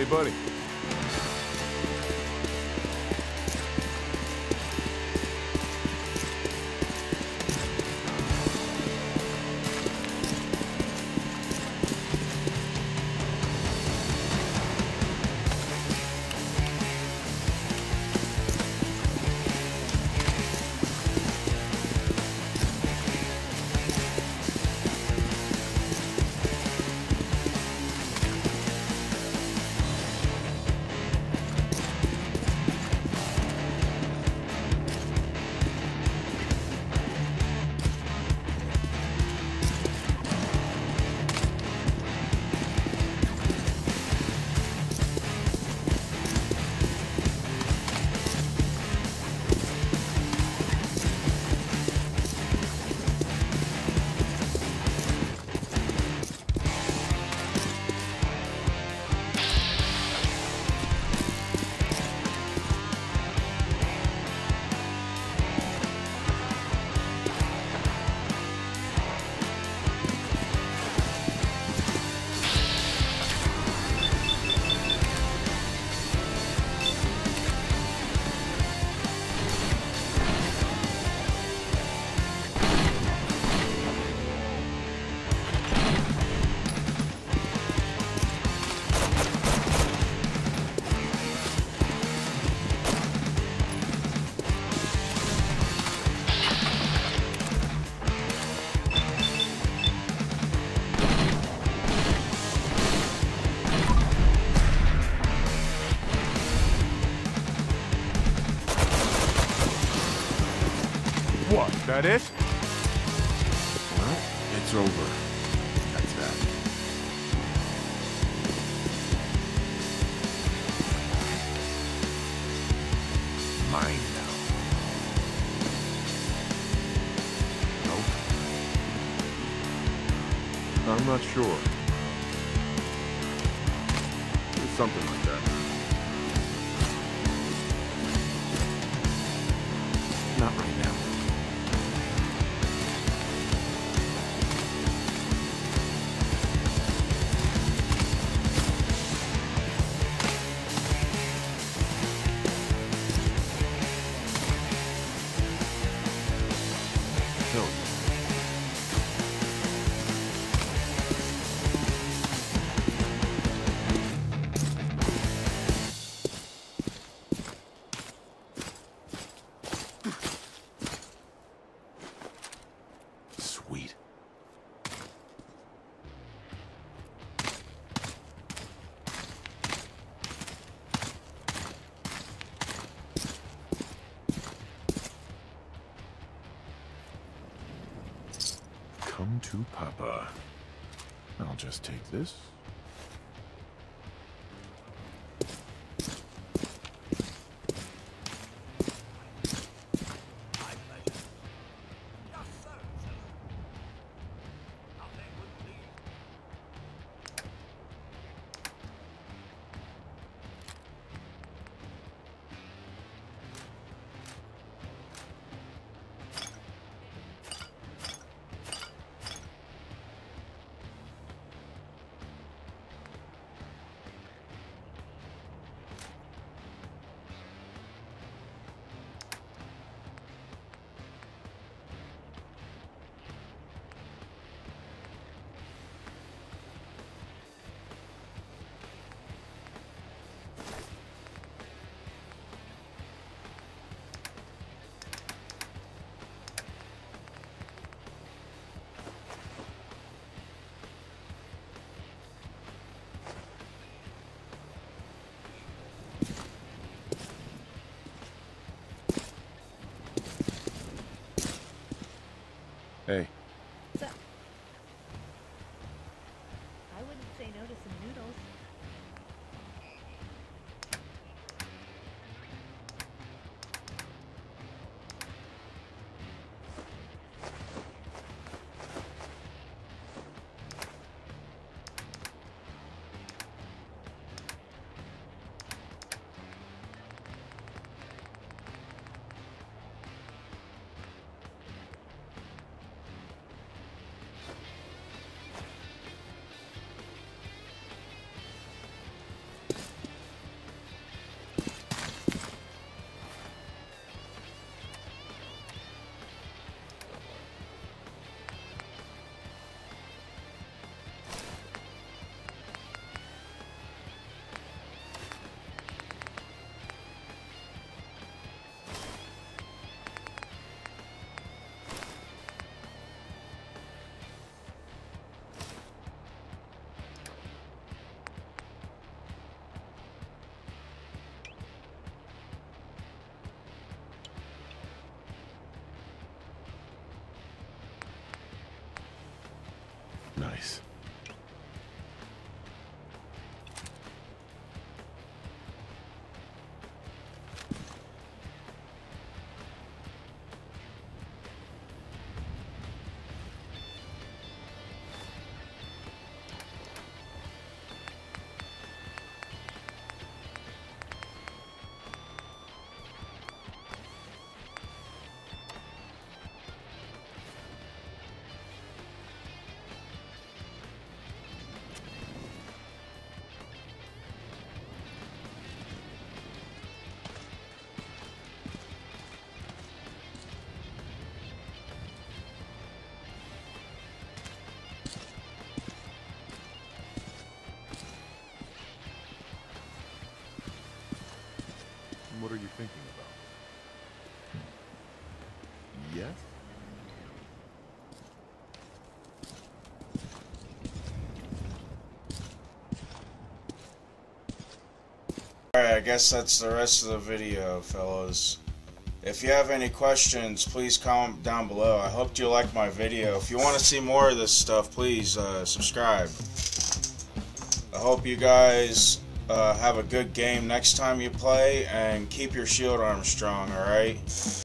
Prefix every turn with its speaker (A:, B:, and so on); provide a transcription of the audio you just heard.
A: Hey, buddy. What, that it?
B: Well, it's over. That's that. Mine now. Nope.
A: I'm not sure. It's something like that.
B: Not right now. Sweet. Come to Papa. I'll just take this.
A: Hey.
C: So, I wouldn't say no to some noodles.
B: Nice.
A: What are you thinking about? Yes?
D: Alright, I guess that's the rest of the video, fellas. If you have any questions, please comment down below. I hope you like my video. If you want to see more of this stuff, please subscribe. I hope you guys have a good game next time you play, and keep your shield arm strong, alright?